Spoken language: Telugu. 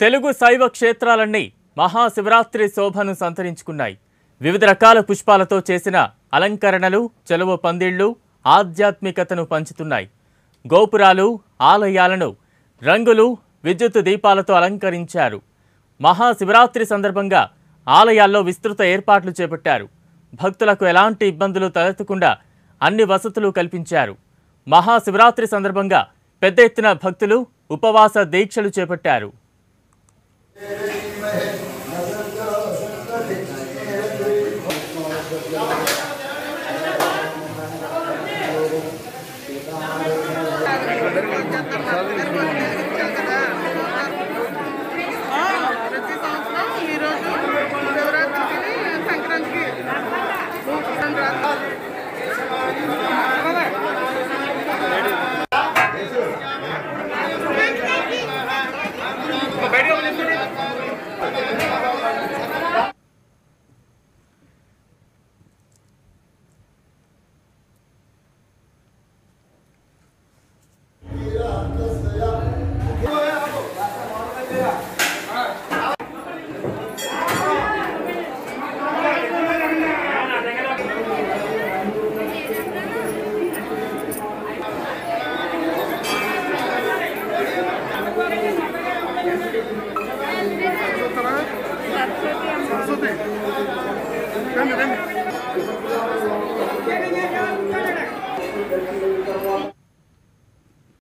తెలుగు శైవ క్షేత్రాలన్నీ మహాశివరాత్రి శోభను సంతరించుకున్నాయి. వివిధ రకాల పుష్పాలతో చేసిన అలంకరణలు, చెలువ పందిళ్లు ఆధ్యాత్మికతను పంచుతున్నాయి. గోపురాలు, ఆలయాలను రంగులు, విద్యుత్ దీపాలతో అలంకరించారు. మహాశివరాత్రి సందర్భంగా ఆలయాల్లో విస్తృత ఏర్పాట్లు చేపట్టారు. భక్తులకు ఎలాంటి ఇబ్బందులు తలెత్తకుండా అన్ని వసతులు కల్పించారు. మహాశివరాత్రి సందర్భంగా పెద్ద ఎత్తున భక్తులు ఉపవాస దీక్షలు చేపట్టారు. Ven.